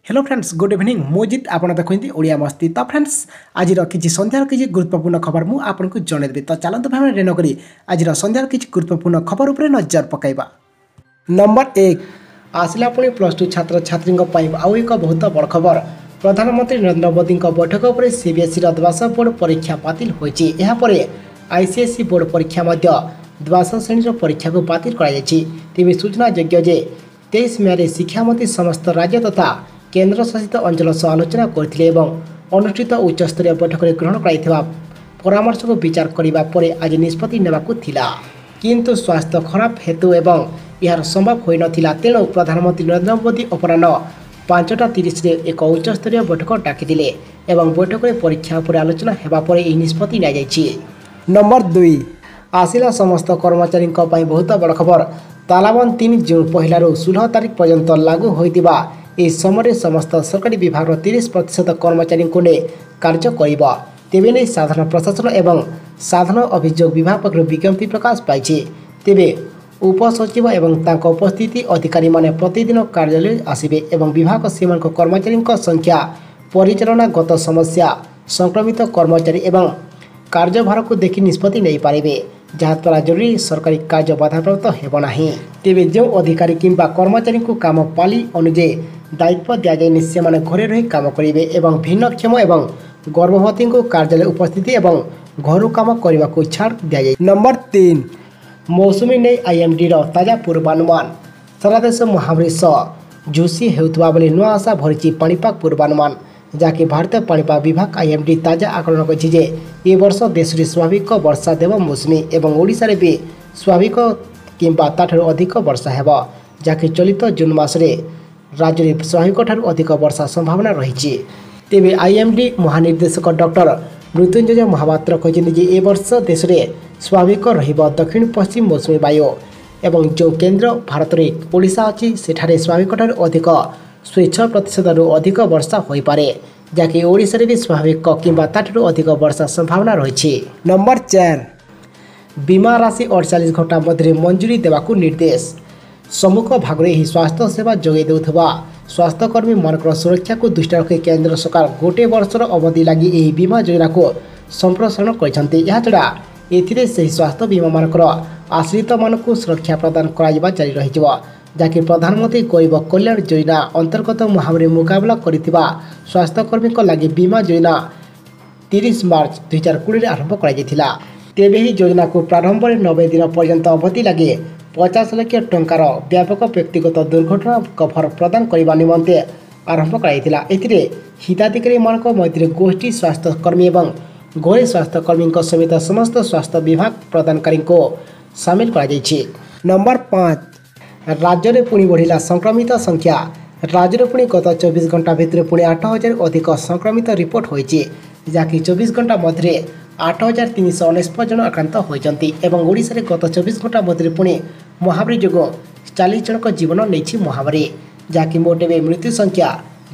Hello friends good evening मुजित आपन देखते ओडिया मस्ती। तो फ्रेंड्स आज किसी सन्ध्यार किसी गुरुत्वपूर्ण खबर मुझे आपको जनईदेवी। तो चलते भाव में रेन करी आज सन्ध्यार किसी गुरुत्वपूर्ण खबर उपर नजर पकड़ा। नंबर 1 आसला पुणी +2 छात्र छात्री आउ एक बहुत बड़ खबर। प्रधानमंत्री नरेंद्र मोदी बैठक पर सीबीएसई द्वादश बोर्ड परीक्षा बातिल होती। आईसीएसई बोर्ड परीक्षा द्वादश श्रेणी परीक्षा को बातिल कर सूचना योग्य 23 मे शिक्षा मंत्री समस्त राज्य तथा केन्द्र शासित अंचल सह आलोचना करथिले एवं अनुष्ठित उच्चस्तरीय बैठक में ग्रहण कराइथिबा परामर्श को विचार करिबा परे आज निष्पत्ति नेबाकू थिला, किंतु स्वास्थ्य खराब हेतु एवं यार संभव होई नथिला। तेणु प्रधानमंत्री नरेंद्र मोदी अपराह्न 5:30 एक उच्चस्तरीय बैठक डाकिथिले एवं बैठक में परीक्षा पर आलोचना हेबा परे एही निष्पत्ति निया जायछि। नंबर 2 आसिला समस्त कर्मचारी बहुत बड़ खबर। तालाबंद 3 जून 1 16 तारीख पर्यंत लागू होइतिबा इस समय समस्त सरकारी विभाग 30% कर्मचारी को ने कार्य करिबा। तेबे नहीं साधारण प्रशासन एवं साधारण अभियोग विभाग पक्ष विज्ञप्ति प्रकाश पाई। तेबे उपसचिव एवं तांको उपस्थिति अधिकारी माने प्रतिदिन कार्यालय आसिबे एवं विभाग सीमान कर्मचारी संख्या परिचालना गत समस्या संक्रमित कर्मचारी एवं कार्यभार को देखि निष्पत्ति नहीं पारे, जहाद्वारा जरूरी सरकारी कार्य बाधाप्राप्त हेब नाही। तेबे जो अधिकारी किंबा कर्मचारी को काम पाली अनुଯାयी दायित्व दिया जाए से घरे रही काम करेंगे एवं भिन्नक्षम एवं गर्भवती को कार्यालय उपस्थिति एवं घर काम करने को छाड़ दिया जाए। नंबर 3 मौसुमी नहीं आईएमडी ताजा पूर्वानुमान। सारा देश महामारी सह झुसी होता बेले नुआ आशा भरी पाणीपाग पूर्वानुमान, जहाँकि भारतीय पाणीपाग विभाग आईएमडी ताजा आकलन कर वर्ष देश में स्वाभाविक वर्षा देव मौसुमी एवं ओडिशा रे भी स्वाभाविक किंबा ताठारु अधिक वर्षा हेब, जहाँकि चलित जून मासरे राज्य में स्वाभाविक ठारू अधिक वर्षा संभावना रही। तेबे आईएमडी महानिर्देशक डॉक्टर मृत्युंजय महापात्र कहते ए वर्ष देश में स्वाभाविक रहिबा दक्षिण पश्चिम मौसुमी वायु एवं जो केंद्र भारत में ओडिशा अच्छी सेठारे स्वाभाविक ठारू अधिक 6% अधिक वर्षा हो पारे, जहाँकि ओडिशा रे भी स्वाभाविक किंबा ताठारु अधिक वर्षा संभावना रही। नंबर 4 बीमा राशि 48 घंटा मध्य मंजूरी देवाकू निर्देश। सम्मुख भाग में स्वास्थ्य सेवा जोगाई देउथबा स्वास्थ्यकर्मी मानकर सुरक्षा को दृष्टि रखी केंद्र सरकार गोटे वर्षर अवधि लगी यह बीमा योजना को संप्रसारण करछड़ा एथिरे से स्वास्थ्य बीमा मानकर आश्रित मानक सुरक्षा प्रदान करा जारी रही, जहाँकि प्रधानमंत्री गरीब कल्याण योजना अंतर्गत महामारी मुकाबला करिथिबा स्वास्थ्यकर्मी लगी बीमा योजना 30 मार्च 2020 आरंभ करा। तेबे ही योजना को प्रारंभ में 90 दिन पर्यंत अवधि लगे 50 लाख टंकार व्यापक व्यक्तिगत दुर्घटना कभर प्रदान करने निमंते आरंभ कराइथिला। एथिरे हिताधिकारी मानक मध्य गोष्ठी स्वास्थ्यकर्मी एवं घरे स्वास्थ्यकर्मी समेत समस्त स्वास्थ्य विभाग प्रदानकारी को सामिल कराଯାଇଛି। नंबर 5 राज्य में पुणी बढ़िला संक्रमित संख्या। राज्य में पुणी गत 24 घंटा भितर पुणी 8000 अधिक संक्रमित रिपोर्ट होइछि, जहाँकि 24 घंटा मध्य 8349 जन आक्रांत होती एवं ओडिशा रे गत 24 घंटा मध्य पुणी महामारी जोग 40 जन जीवन नहीं महामारी, जहाँकि मोटे में मृत्यु संख्या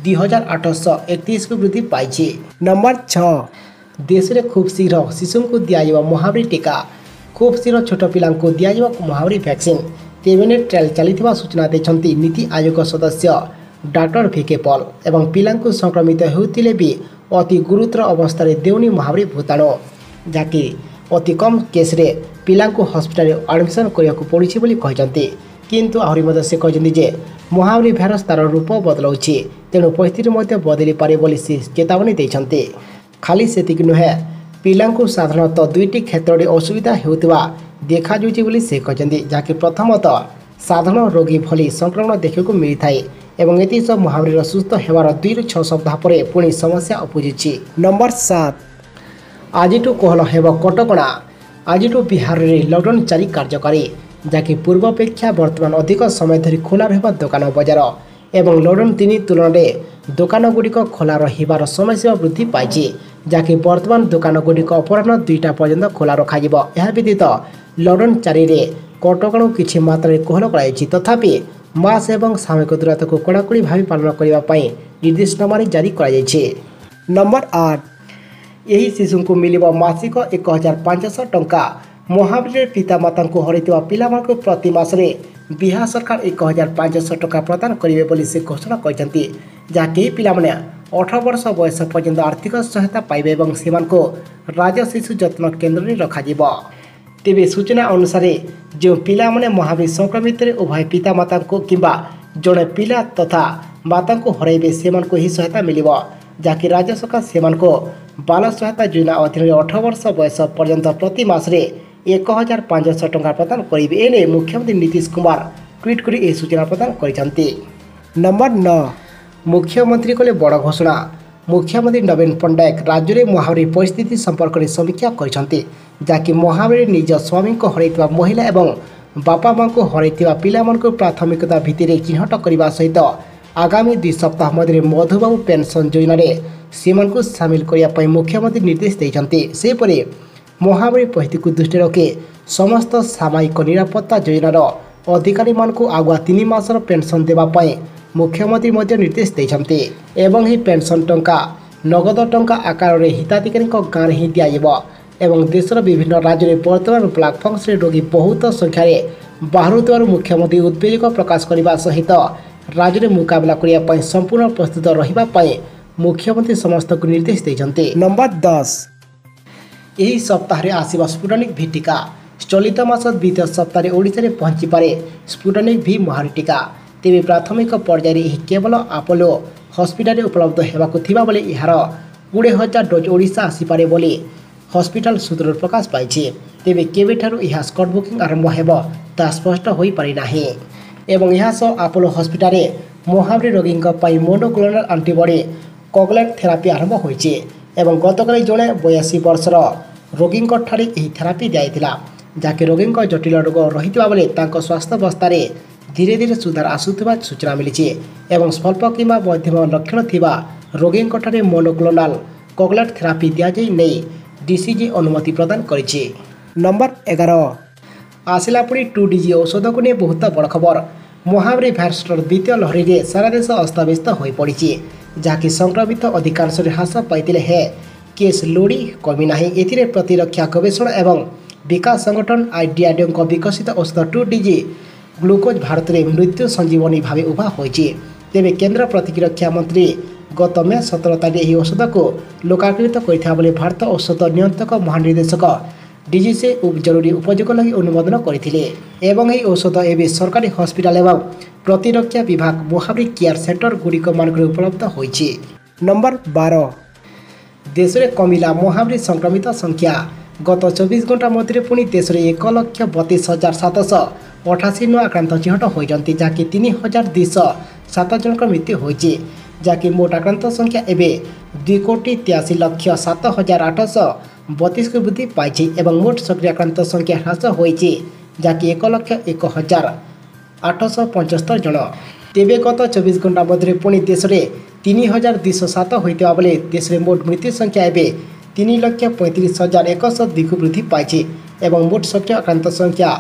2831 को वृद्धि पाई। नंबर 6 देश में खूब शीघ्र शिशु को दिया महामारी टीका। खूब शीघ्र छोट पिला दिया महामारी वैक्सीन तेबेने ट्रायल चली सूचना देते नीति आयोग सदस्य डॉक्टर भिके पॉल एवं पिला संक्रमित होते भी अति गुरुतर अवस्था देउनी महामारी भूताणु, जहाँकि अति कम केस रे पिला हस्पिटाल एडमिशन करने को पड़ी, किंतु आहरी से कहते महामारी भाइरस तार रूप बदलाऊँच, तेणु परिस्थिति बदली पारे बोली से चेतावनी देते। खाली सेतिक नुहे पिला साधारणतः 2टी क्षेत्र में असुविधा होता देखा से कहते, जहाँकि प्रथमतः साधारण रोगी भली संक्रमण देखा मिलता है एवं एति सब महामारी सुस्थ होवार 2 ରୁ 6 सप्ताह पर पुणी समस्या उपुजी। नंबर 7 आज कोहल हेब कटकणा। आज बिहार में लॉकडाउन जारी कार्यकारी, जहाँकि पूर्वापेक्षा वर्तमान अधिक समय धरी खोला रहा दुकान बजार एवं लॉकडाउन 3 तुलन में दुकान गुड़िक खोला रहिबार समय सीमा वृद्धि पाई, जहाँकि वर्तमान दुकान गुड़िक अपराह्न 2टा पर्यंत खोला रखा। यह व्यतीत लॉकडाउन 4 में कटकणा किछि मात्रा कोहल कराई, तथापि मास्क एवं सामूहिक दूरता को कड़ाकड़ी भाव पालन करने निर्देशनामा जारी कराଯାଇଛି। नंबर 8 यही शिशु को मिल मासिक 1500 टंका महावीर पितामाता को हरैଥିବା पिलाମାନଙ୍କୁ प्रति मासरे बिहार सरकार 1500 टका प्रदान करेंगे बोली से घोषणा करते जहाँ कई पिलाମାନେ 18 वर्ष बयस पर्यंत आर्थिक सहायता पाइबे और सेमानको राज्य शिशु जत्न केन्द्र में रखाजिब। तेबे सूचना अनुसार जो पिलाମାନେ महावीर संक्रमित उभय पितामाता को किंबा जड़े पिला तथा माता को हरैबे सेमानको ही सहायता मिलिब जहाँकि राज्य सरकार सेमानको बाल सहायता योजना अधीन 18 वर्ष बयस पर्यंत प्रति मासरे 1500 टका प्रदान करेंगे। एने मुख्यमंत्री नीतीश कुमार ट्वीट कर यह सूचना प्रदान करते। नंबर 9 मुख्यमंत्री कले बड़ घोषणा। मुख्यमंत्री नवीन पट्टनायक राज्य में महामारी परिस्थिति संपर्क में समीक्षा करते जहाँकि महामारी निज स्वामी को हरैଥିବା महिला एवं बापा माँ को हरैଥିବା पिलाମାନଙ୍କୁ प्राथमिकता भित्तिरे चिन्हट करने सहित आगामी 2 सप्ताह मध्य मधुबाबू पेंशन योजन सेमानको सामिल करने मुख्यमंत्री निर्देश देते। सेपरि महामारी परिस्थिति को दृष्टि रखी समस्त सामयिक निरापत्ता योजनार अधिकारी मानक आगुआ 3 मासर पेंशन देवाई मुख्यमंत्री निर्देश देते एवं ही पेंशन टंका नगद टंका आकार में हिताधिकारी गाँव ही दिज्व। देशर विभिन्न राज्य में बर्तमान ब्लैक फंगस रोगी बहुत संख्यार बाहर मुख्यमंत्री उद्वेग प्रकाश करने सहित राज्य में मुकाबला करने संपूर्ण प्रस्तुत रही मुख्यमंत्री समस्त को निर्देश देते। नंबर 10 यही सप्ताह आसवा स्पुटनिक भी टीका चलित मास द्वितीय सप्ताह ओडिशा रे पहुंची पारे स्पुटनिक भी महामारी टीका। तेज प्राथमिक पर्यायर केवल आपोलो हस्पिटाल उपलब्ध होगा बेले यार 20,000 डोज ओडिशा आसीपे बोली हस्पिटाल सूत्र प्रकाश पाई। तेज केबेठारू यह स्कट बुकिंग आरंभ हो ता स्पष्ट हो पारिना एवं यह सह आपोलो हस्पिटाल महामारी रोगी मोनोक्लोनल एंटीबॉडी कोगलेट थेरापी आरंभ होती एवं गतकाली जड़े 82 वर्षर रोगी थेरापी दिया जहाँकि रोगी जटिल रोग रही बेले स्वास्थ्य अवस्था धीरे धीरे सुधार आसुवा सूचना मिली एवं स्वल्प कि मध्यम लक्षण थिबा रोगी मोनोक्लोनल कोगलेट थेरापी दिजाई डीसीजी अनुमति प्रदान करिछि। नंबर 11 आसिला पुणी 2DG औषध को नहीं बहुत बड़ खबर। महामारी भाइरसर द्वितीय लहरी में सारा देश अस्तव्यस्त हो पड़ी जहाँकि संक्रमित अधिकांश ह्रास पाई है केस लोड़ी कमी ना। ए प्रतिरक्षा गवेषणा एवं विकास संगठन आईडीआरडीओ विकसित औषध 2DG ग्लूकोज भारत में मृत्यु संजीवनी भाव उभा होती। तेज केन्द्र प्रतिरक्षा मंत्री गत मे 17 तारिख यह औषध को लोकार्पित करते भारत औषध नियंत्रक महानिर्देशक डीजीसी जरूरी उपयोग लगी अनुमोदन करते एवं यह औषध एवं सरकारी हस्पिटाल एवं प्रतिरक्षा विभाग महामारी केयर सेंटर गुड़िक मान उपलब्ध होती। नंबर 12 देश में कमिला महामारी संक्रमित संख्या गत 24 घंटा मध्य पुणी देश में 1,32,788 नुआ आक्रांत चिन्हट होती जहाँकि 3,207 जनक मृत्यु होती जहाँकि मोट आक्रांत संख्या एवं 2,83,07,832 को वृद्धि पाई एवं मोट सक्रिय आक्रांत संख्या ह्रास होती जहाँकि 1,01,875 जन। तेबे गत 24 घंटा मध्य पुणी देश में 3,207 होता बेले देश में मोट मृत्यु संख्या एवं 3,35,102 को वृद्धि पाई एवं मोट सक्रिय आक्रांत संख्या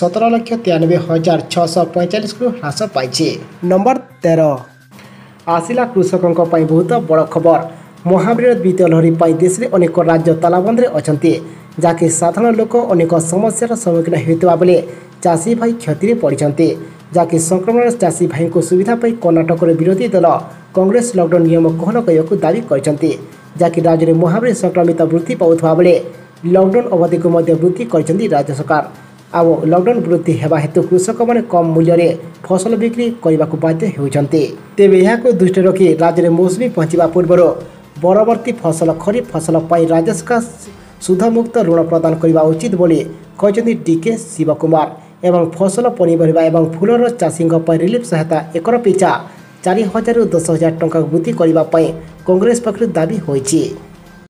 17,93,645 को ह्रास पाई। नंबर 13 आसिला कृषकों बहुत बड़ खबर। महामारी द्वितीय लहरी देश में अनेक राज्य तालाबंद अच्छा जहाँकि साधारण लोक अनेक समस्यार सम्मुखीन होता बेले चाषी भाई क्षति पड़ते जहाँकि संक्रमण चाषी भाई को सुविधा पाई कर्णाटक विरोधी दल कांग्रेस लॉकडाउन नियम कोहल करने दावी करते जहाँकि राज्य में महामारी संक्रमित वृद्धि पाउथबा बेले लॉकडाउन अवधि को वृद्धि करछंती राज्य सरकार। आव लॉकडाउन वृद्धि हेबा हेतु कृषक मैंने कम मूल्य फसल बिक्री करने को बाध्य होती। तेज यह दृष्टि रखी राज्य में मौसुमी पहुँचा पूर्व परवर्ती फसल खरीफ फसल पर राज्य सरकार सुधमुक्त ऋण प्रदान करने उचित बोली कहते डीके शिवकुमार एवं फसल पनीपरिया एवं फूलर चाषी रिलीफ सहायता एकर पिछा 4,000 ରୁ 10,000 टंका वृद्धि करने कांग्रेस पक्ष दावी होती।